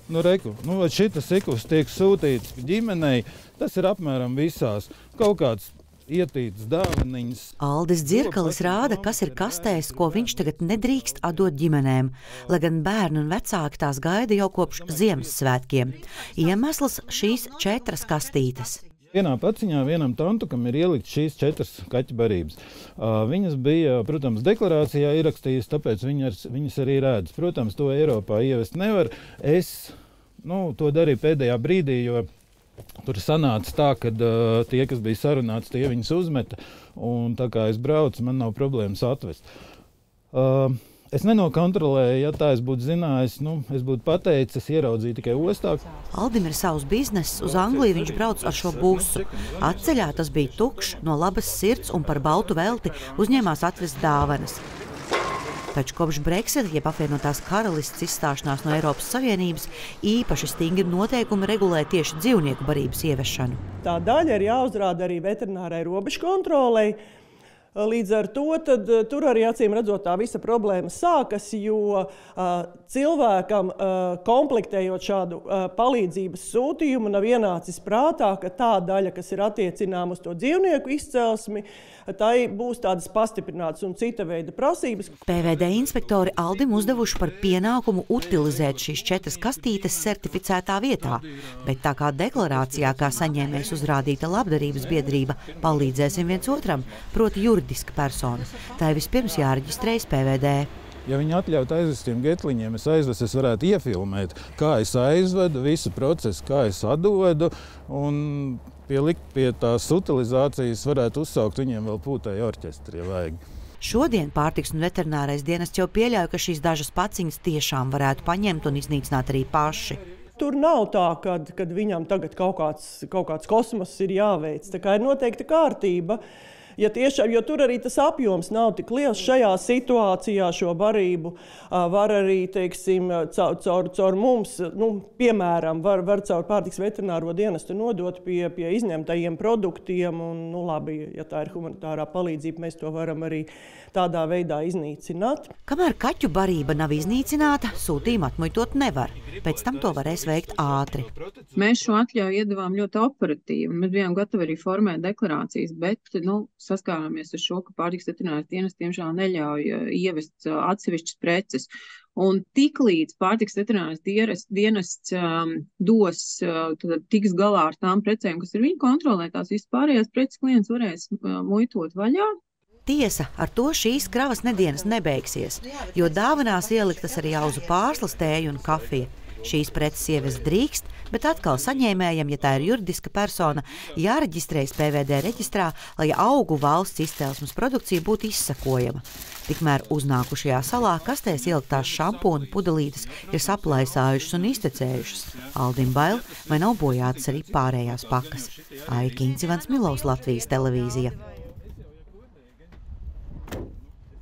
Šitas ikls tiek sūtīts ģimenei, tas ir apmēram visās. Kaut kāds ietīts dāvaniņas. Aldis Dzirkalis rāda, kas ir kastēs, ko viņš tagad nedrīkst atdot ģimenēm, lai gan bērni un vecāki tās gaida jau kopš Ziemassvētkiem. Iemesls šīs 4 kastītes. Vienā paciņā vienam tantukam ir ielikt šīs 4 kaķu barības. Viņas bija, protams, deklarācijā ierakstījusi, tāpēc viņas arī redz. Protams, to Eiropā ievest nevar. Es to darīju pēdējā brīdī, jo tur sanāca tā, ka tie, kas bija sarunāts, tie viņus uzmeta. Un tā kā es braucu, man nav problēmas atvest. Es nenokontrolēju, ja tā es būtu zinājis, es būtu pateicis, es ieraudzīju tikai ostā. Aldim ir savs bizness, uz Angliju viņš brauc ar šo busu. Atceļā tas bija tukšs, no labas sirds un par baltu velti uzņēmās atvest dāvanas. Taču kopš Brexita, jeb apvienotās karalists izstāšanās no Eiropas Savienības, īpaši stingri noteikumi regulē tieši dzīvnieku barības ieviešanu. Tā daļa ir jāuzrāda arī veterinārai robežkontrolei. Līdz ar to tur arī acīm redzot tā visa problēma sākas, jo cilvēkam komplektējot šādu palīdzības sūtījumu nav ienācis prātā, ka tā daļa, kas ir attiecināma uz to dzīvnieku izcelsmi, tai būs tādas pastiprinātas un cita veida prasības. PVD inspektori Aldim uzdevuši par pienākumu utilizēt šīs 4 kastītes certificētā vietā, bet tā kā deklarācijā, kā saņēmējs uzrādīta labdarības biedrība, palīdzēsim viens otram, proti juridiska persona. Tā vispirms jāreģistrējas PVD. Ja viņi atļaut aizvest tiem getliņiem, es varētu iefilmēt, kā es aizvedu, visu procesu, kā es atdodu, un pielikt pie tās utilizācijas varētu uzsaukt viņiem vēl pūtēju orķestri, ja vajag. Šodien pārtiks un veterinārais dienests jau pieļauj, ka šīs dažas paciņas tiešām varētu paņemt un iznīcināt arī paši. Tur nav tā, kad viņam tagad kaut kāds kosmos ir jāveic. Tā kā ir noteikta kārtība. Ja tiešām, jo tur arī tas apjoms nav tik liels šajā situācijā, šo barību var arī, teiksim, caur mums, piemēram, var caur pārtiks veterināro dienestu nodot pie izņemtajiem produktiem, un, labi, ja tā ir humanitārā palīdzība, mēs to varam arī tādā veidā iznīcināt. Kamēr kaķu barība nav iznīcināta, sūtījumu atmuitot nevar. Pēc tam to varēs veikt ātri. Mēs šo atļauju iedavām ļoti operatīvi. Mēs bijām gatavi arī formēt deklarācijas, bet, saskārāmies ar šo, ka pārtiks veterinārais dienests tiemžēl neļauj ievest atsevišķas preces. Un tiklīdz pārtiks veterinārais dienests tiks galā ar tām precēm, kas ir viņa kontrolē, tās vispārējās preces klients varēs muitot vaļā. Tiesa, ar to šīs kravas nedienas nebeigsies, jo dāvanās ieliktas arī auzu pārslas, tēju un kafija. Šīs preces ievest drīkst, bet atkal saņēmējam, ja tā ir juridiska persona, jāreģistrējas PVD reģistrā, lai augu valsts izcelsmes produkcija būtu izsakojama. Tikmēr uznākušajā salā kastēs ieliktās šampūnu pudelītes ir saplaisājušas un iztecējušas. Aldim bail, vai nav bojātas arī pārējās pakas. Aija Kincivans, Milovs, Latvijas televīzija.